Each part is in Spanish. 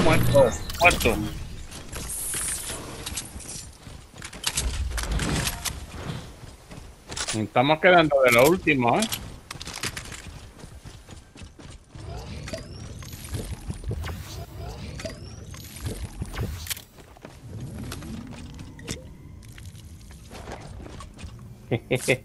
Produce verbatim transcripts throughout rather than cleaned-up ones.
Muerto, muerto. Estamos quedando de lo último, ¿eh? Jejeje.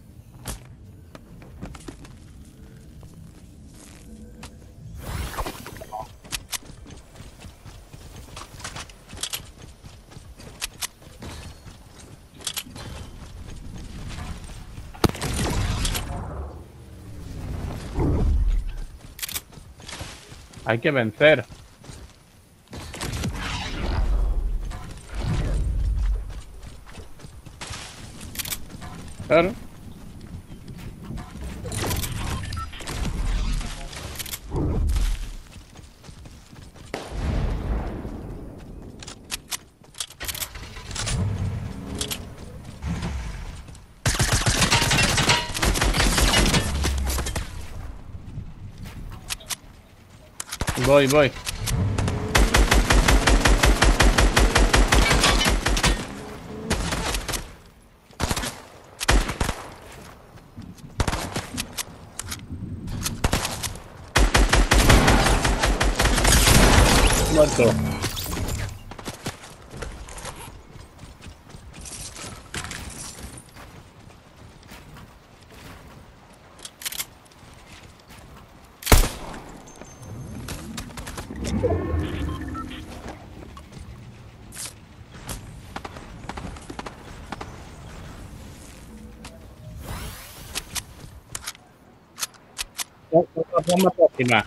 Hay que vencer. Claro. Voy, voy. Muerto. Vamos a próxima.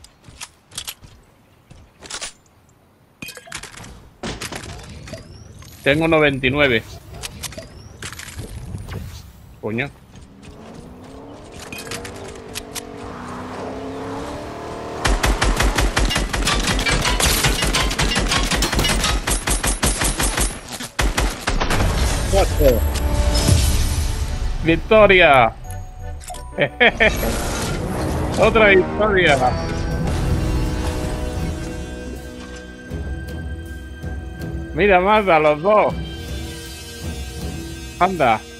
Tengo noventa y nueve. Coño. Cuatro. ¡Victoria! ¡Otra victoria! Mira, más a los dos. Anda.